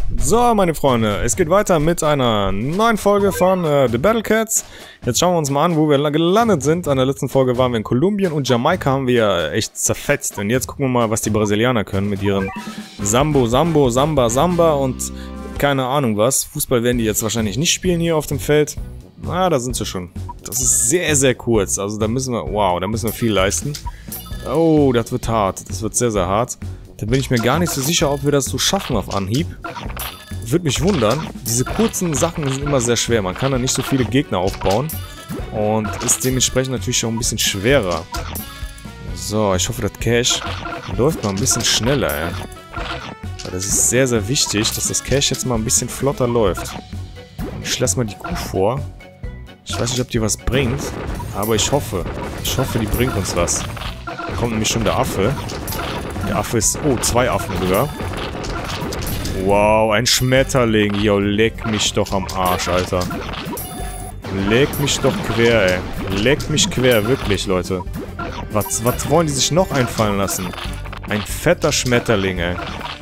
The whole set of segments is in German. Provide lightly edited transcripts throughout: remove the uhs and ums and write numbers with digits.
So, meine Freunde, es geht weiter mit einer neuen Folge von The Battle Cats. Jetzt schauen wir uns mal an, wo wir gelandet sind. An der letzten Folge waren wir in Kolumbien und Jamaika haben wir echt zerfetzt. Und jetzt gucken wir mal, was die Brasilianer können mit ihren Sambo, Samba und keine Ahnung was. Fußball werden die jetzt wahrscheinlich nicht spielen hier auf dem Feld. Na, da sind sie schon. Das ist sehr, sehr kurz. Also da müssen wir, wow, da müssen wir viel leisten. Oh, das wird hart. Das wird sehr, sehr hart. Da bin ich mir gar nicht so sicher, ob wir das so schaffen auf Anhieb. Würde mich wundern. Diese kurzen Sachen sind immer sehr schwer. Man kann da nicht so viele Gegner aufbauen. Und ist dementsprechend natürlich auch ein bisschen schwerer. So, ich hoffe, das Cash läuft mal ein bisschen schneller, ey. Weil das ist sehr, sehr wichtig, dass das Cash jetzt mal ein bisschen flotter läuft. Ich lasse mal die Kuh vor. Ich weiß nicht, ob die was bringt. Aber ich hoffe. Ich hoffe, die bringt uns was. Da kommt nämlich schon der Affe. Der Affe ist... Oh, 2 Affen sogar. Wow, ein Schmetterling. Jo, leck mich doch am Arsch, Alter. Leck mich doch quer, ey. Leck mich quer, wirklich, Leute. Was wollen die sich noch einfallen lassen? Ein fetter Schmetterling, ey.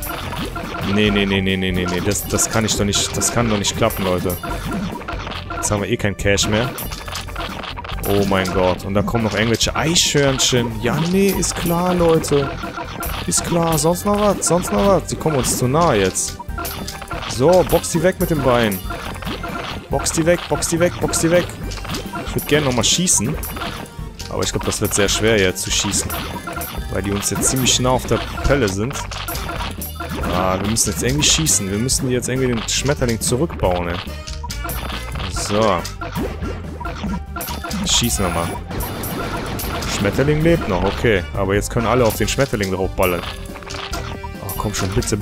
Nee. Das kann ich doch nicht... Das kann doch nicht klappen, Leute. Jetzt haben wir eh kein Cash mehr. Oh mein Gott. Und da kommen noch irgendwelche Eichhörnchen. Ja, nee, ist klar, Leute. Ist klar. Sonst noch was? Sonst noch was? Die kommen uns zu nah jetzt. So, box die weg mit dem Bein. Box die weg, box die weg, box die weg. Ich würde gerne nochmal schießen. Aber ich glaube, das wird sehr schwer jetzt zu schießen. Weil die uns jetzt ziemlich nah auf der Pelle sind. Ah, wir müssen jetzt irgendwie schießen. Wir müssen jetzt irgendwie den Schmetterling zurückbauen, ey. So. Schießen wir mal. Schmetterling lebt noch, okay. Aber jetzt können alle auf den Schmetterling draufballern. Oh, komm schon, bitte.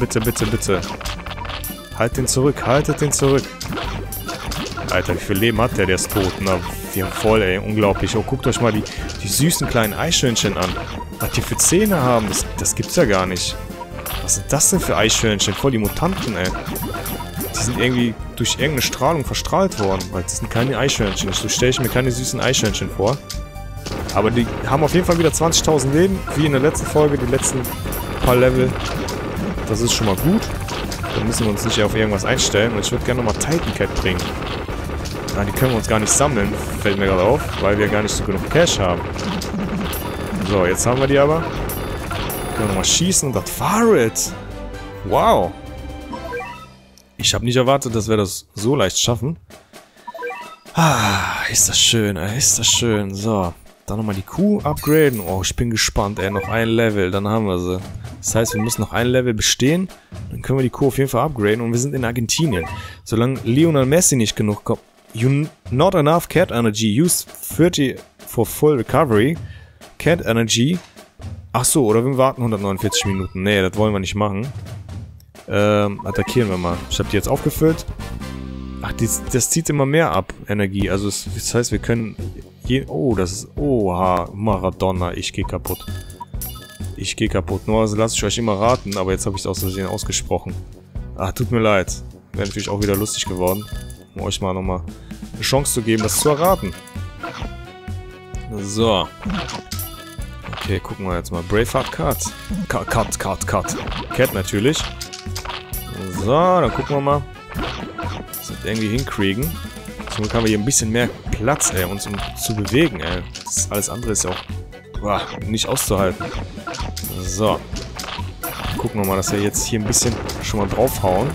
Halt den zurück, haltet den zurück. Alter, wie viel Leben hat der? Der ist tot. Na, wir haben voll, ey. Unglaublich. Oh, guckt euch mal die süßen kleinen Eichhörnchen an. Was die für Zähne haben, das gibt's ja gar nicht. Was sind das denn für Eichhörnchen? Voll die Mutanten, ey. Die sind irgendwie durch irgendeine Strahlung verstrahlt worden. Weil das sind keine Eichhörnchen. So stelle ich mir keine süßen Eichhörnchen vor. Aber die haben auf jeden Fall wieder 20.000 Leben. Wie in der letzten Folge, die letzten paar Level. Das ist schon mal gut. Dann müssen wir uns nicht auf irgendwas einstellen. Und ich würde gerne nochmal Titan Cat bringen. Na, die können wir uns gar nicht sammeln. Fällt mir gerade auf. Weil wir gar nicht so genug Cash haben. So, jetzt haben wir die aber. Können wir nochmal schießen. Und das war es. Wow. Ich habe nicht erwartet, dass wir das so leicht schaffen. Ah, ist das schön, ey. Ist das schön. So. Dann nochmal die Kuh upgraden. Oh, ich bin gespannt, ey. Noch ein Level, dann haben wir sie. Das heißt, wir müssen noch ein Level bestehen. Dann können wir die Kuh auf jeden Fall upgraden. Und wir sind in Argentinien. Solange Lionel Messi nicht genug kommt. Not enough Cat Energy. Use 30 for full recovery. Cat Energy. Ach so, oder wir warten 149 Minuten. Nee, das wollen wir nicht machen. Attackieren wir mal. Ich habe die jetzt aufgefüllt. Ach, das zieht immer mehr ab, Energie. Also, das heißt, wir können... Oh, das ist... Oha, Maradona, ich gehe kaputt. Ich gehe kaputt. Nur also lasse ich euch immer raten, aber jetzt habe ich es aus Versehen ausgesprochen. Ah, tut mir leid. Wäre natürlich auch wieder lustig geworden, um euch mal nochmal eine Chance zu geben, das zu erraten. So. Okay, gucken wir jetzt mal. Braveheart Cut. Cut. Cat natürlich. So, dann gucken wir mal. Das wird irgendwie hinkriegen. Zum haben wir hier ein bisschen mehr Platz, ey, uns zu bewegen, ey. Alles andere ist ja auch nicht auszuhalten. So. Gucken wir mal, dass wir jetzt hier ein bisschen schon mal draufhauen.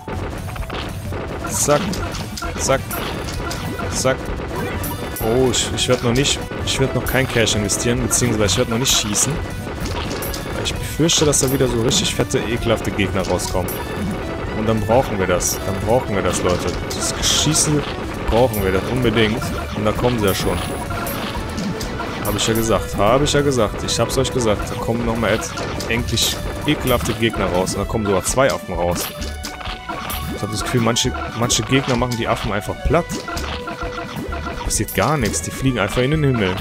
Zack. Zack. Zack. Oh, ich werde noch kein Cash investieren, beziehungsweise ich werde noch nicht schießen. Ich befürchte, dass da wieder so richtig fette, ekelhafte Gegner rauskommen. Und dann brauchen wir das. Leute. Das Schießen brauchen wir das unbedingt. Und da kommen sie ja schon. Habe ich ja gesagt. Ich hab's euch gesagt. Da kommen nochmal jetzt endlich ekelhafte Gegner raus. Und da kommen sogar 2 Affen raus. Ich habe das Gefühl, manche Gegner machen die Affen einfach platt. Passiert gar nichts. Die fliegen einfach in den Himmel.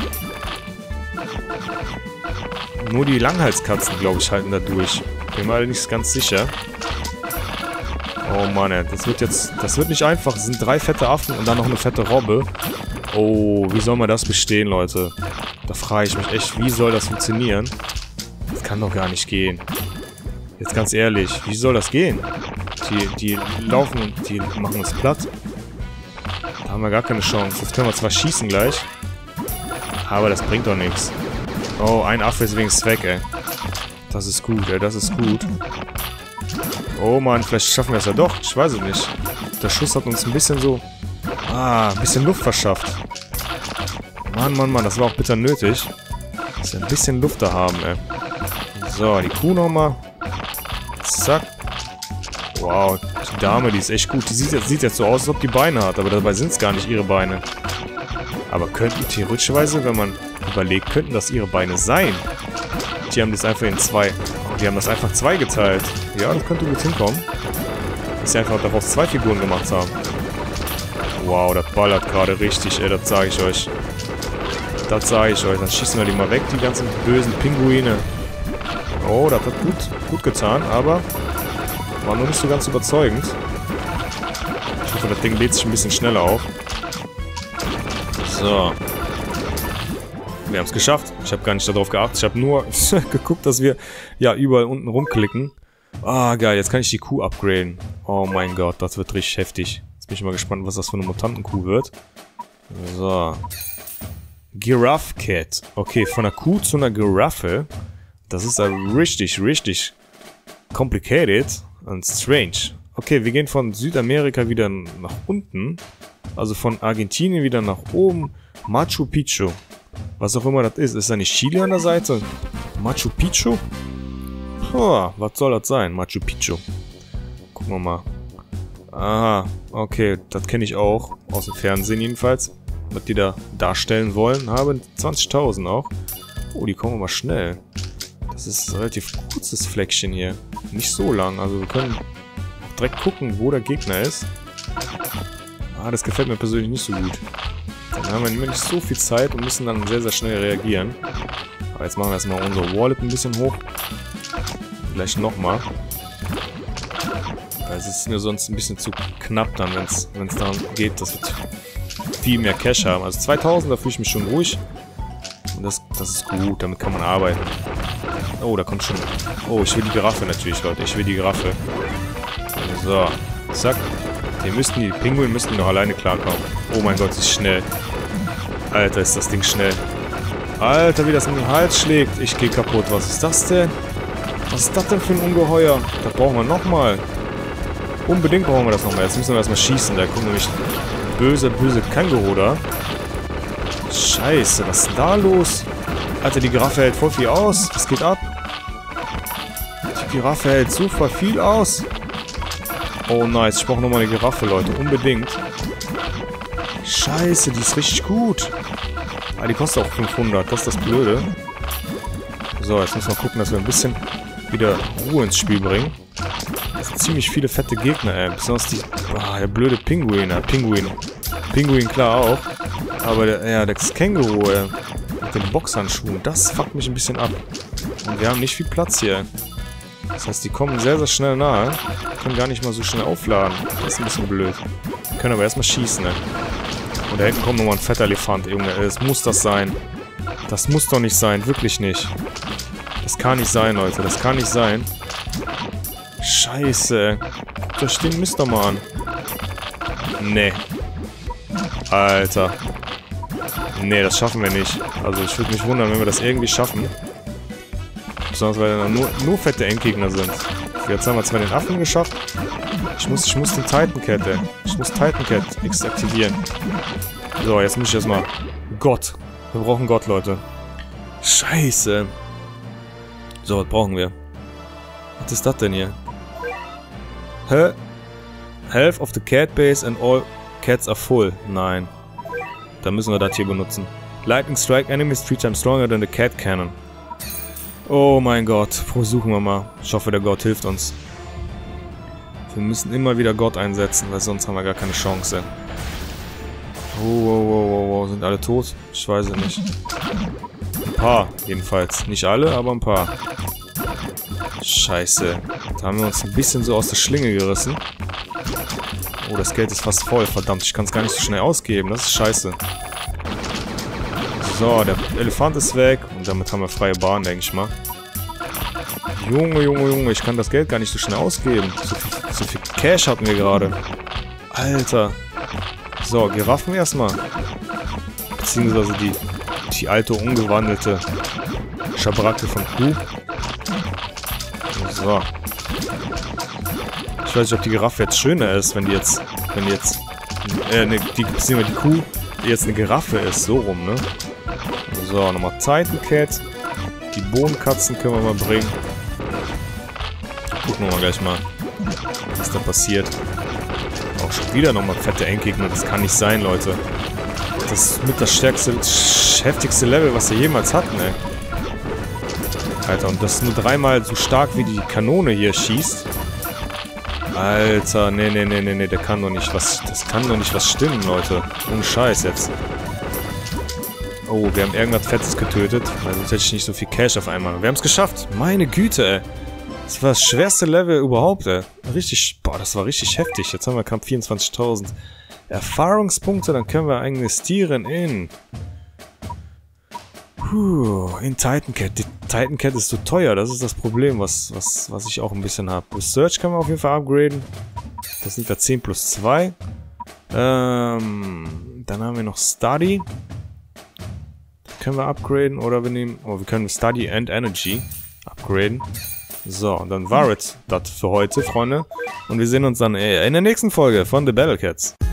Nur die Langhalskatzen, glaube ich, halten da durch. Bin mir allerdings ganz sicher. Oh Mann, ey. Das wird nicht einfach. Es sind 3 fette Affen und dann noch eine fette Robbe. Oh, wie soll man das bestehen, Leute? Da frage ich mich echt, wie soll das funktionieren? Das kann doch gar nicht gehen. Jetzt ganz ehrlich, wie soll das gehen? Die laufen und die machen uns platt. Da haben wir gar keine Chance. Jetzt können wir zwar schießen gleich. Aber das bringt doch nichts. Oh, ein Affe ist wenigstens weg, ey. Das ist gut, ey. Das ist gut. Oh Mann, vielleicht schaffen wir es ja doch. Ich weiß es nicht. Der Schuss hat uns ein bisschen so... ein bisschen Luft verschafft. Mann, Mann, Mann. Das war auch bitter nötig. Dass wir ein bisschen Luft da haben, ey. So, die Kuh nochmal. Zack. Wow, die Dame, die ist echt gut. Die sieht jetzt so aus, als ob die Beine hat. Aber dabei sind es gar nicht ihre Beine. Aber könnten theoretischerweise, wenn man überlegt, könnten das ihre Beine sein. Die haben das einfach in zwei... Die haben das einfach zwei geteilt. Ja, das könnte gut hinkommen. Dass sie einfach daraus zwei Figuren gemacht haben. Wow, das ballert gerade richtig, ey. Das sage ich euch. Das sage ich euch. Dann schießen wir die mal weg, die ganzen bösen Pinguine. Oh, das hat gut getan, aber war noch nicht so ganz überzeugend. Ich hoffe, das Ding lädt sich ein bisschen schneller auf. So. Wir haben es geschafft. Ich habe gar nicht darauf geachtet. Ich habe nur geguckt, dass wir ja überall unten rumklicken. Ah, geil. Jetzt kann ich die Kuh upgraden. Oh mein Gott, das wird richtig heftig. Jetzt bin ich mal gespannt, was das für eine Mutantenkuh wird. So. Giraffe Cat. Okay, von einer Kuh zu einer Giraffe. Das ist richtig, richtig complicated und strange. Okay, wir gehen von Südamerika wieder nach unten. Also von Argentinien wieder nach oben. Machu Picchu. Was auch immer das ist. Ist da nicht Chile an der Seite? Machu Picchu? Was soll das sein? Machu Picchu. Gucken wir mal. Aha, okay. Das kenne ich auch. Aus dem Fernsehen jedenfalls. Was die da darstellen wollen. Haben 20.000 auch. Oh, die kommen aber schnell. Das ist ein relativ kurzes Fleckchen hier. Nicht so lang. Also wir können auch direkt gucken, wo der Gegner ist. Das gefällt mir persönlich nicht so gut. Dann haben wir nicht so viel Zeit und müssen dann sehr, sehr schnell reagieren. Aber jetzt machen wir erstmal unsere Wallet ein bisschen hoch. Vielleicht nochmal. Es ist mir sonst ein bisschen zu knapp dann, wenn es darum geht, dass wir viel mehr Cash haben. Also 2000, da fühle ich mich schon ruhig. Und das ist gut, damit kann man arbeiten. Oh, da kommt schon... Oh, ich will die Giraffe natürlich, Leute. Ich will die Giraffe. So, zack. Die Pinguine müssten noch alleine klarkommen. Oh mein Gott, sie ist schnell. Alter, ist das Ding schnell. Alter, wie das in den Hals schlägt. Ich gehe kaputt. Was ist das denn? Was ist das denn für ein Ungeheuer? Das brauchen wir nochmal. Unbedingt brauchen wir das nochmal. Jetzt müssen wir erstmal schießen. Da kommt nämlich böse Känguru da. Scheiße, was ist denn da los? Alter, die Giraffe hält voll viel aus. Was geht ab? Die Giraffe hält super viel aus. Oh nice, ich brauche nochmal eine Giraffe, Leute. Unbedingt. Scheiße, die ist richtig gut. Die kostet auch 500. Das ist das Blöde. So, jetzt müssen wir gucken, dass wir ein bisschen wieder Ruhe ins Spiel bringen. Das sind ziemlich viele fette Gegner, ey. Besonders die... der blöde Pinguin. Pinguin klar auch. Aber das Känguru, ey. Mit den Boxhandschuhen. Das fuckt mich ein bisschen ab. Und wir haben nicht viel Platz hier. Das heißt, die kommen sehr, sehr schnell nahe. Können gar nicht mal so schnell aufladen. Das ist ein bisschen blöd. Wir können aber erstmal schießen, ne? Und da hinten kommt nochmal ein fetter Elefant, Junge. Das muss das sein. Das muss doch nicht sein. Wirklich nicht. Das kann nicht sein, Leute. Das kann nicht sein. Scheiße. Guckt euch den Mist doch mal an. Nee. Alter. Nee, das schaffen wir nicht. Also ich würde mich wundern, wenn wir das irgendwie schaffen. Besonders weil da nur fette Endgegner sind. Jetzt haben wir zwar den Affen geschafft. Ich muss den Titan Cat, ey. Ich muss Titan Cat X aktivieren. So, jetzt muss ich erstmal... Gott. Wir brauchen Gott, Leute. Scheiße. So, was brauchen wir? Was ist das denn hier? Hä? Health of the cat base and all cats are full. Nein. Dann müssen wir das hier benutzen. Lightning strike enemies 3 times stronger than the cat cannon. Oh mein Gott. Versuchen wir mal. Ich hoffe, der Gott hilft uns. Wir müssen immer wieder Gott einsetzen, weil sonst haben wir gar keine Chance. Oh. Sind alle tot? Ich weiß es nicht. Ein paar, jedenfalls. Nicht alle, aber ein paar. Scheiße. Da haben wir uns ein bisschen so aus der Schlinge gerissen. Oh, das Geld ist fast voll. Verdammt, ich kann es gar nicht so schnell ausgeben. Das ist scheiße. So, der Elefant ist weg. Und damit haben wir freie Bahn, denke ich mal. Junge. Ich kann das Geld gar nicht so schnell ausgeben. So viel Cash hatten wir gerade. Alter. So, Giraffen erstmal. Beziehungsweise die alte, umgewandelte Schabracke von Kuh. So. Ich weiß nicht, ob die Giraffe jetzt schöner ist, wenn die jetzt, beziehungsweise die Kuh jetzt eine Giraffe ist, so rum, ne? So, nochmal Titan Cat. Die Bohnenkatzen können wir mal bringen. Gucken wir mal gleich mal, was da passiert. Auch schon wieder nochmal fette Endgegner. Das kann nicht sein, Leute. Das ist mit das stärkste, heftigste Level, was wir jemals hatten, ey. Alter, und das ist nur dreimal so stark, wie die Kanone hier schießt. Alter, nee, der kann doch nicht was, das kann doch nicht was stimmen, Leute. Ohne Scheiß jetzt. Oh, wir haben irgendwas Fettes getötet, weil sonst hätte ich nicht so viel Cash auf einmal. Wir haben es geschafft. Meine Güte, ey. Das war das schwerste Level überhaupt, ey. Richtig, boah, das war richtig heftig. Jetzt haben wir knapp 24.000 Erfahrungspunkte, dann können wir investieren in Titan Cat. Die Titan Cat ist so teuer, das ist das Problem, was ich auch ein bisschen habe. Research können wir auf jeden Fall upgraden. Das sind wir 10 plus 2. Dann haben wir noch Study. Können wir upgraden oder wir nehmen... Oh, wir können Study and Energy upgraden. So, und dann war es das für heute, Freunde. Und wir sehen uns dann in der nächsten Folge von The Battle Cats.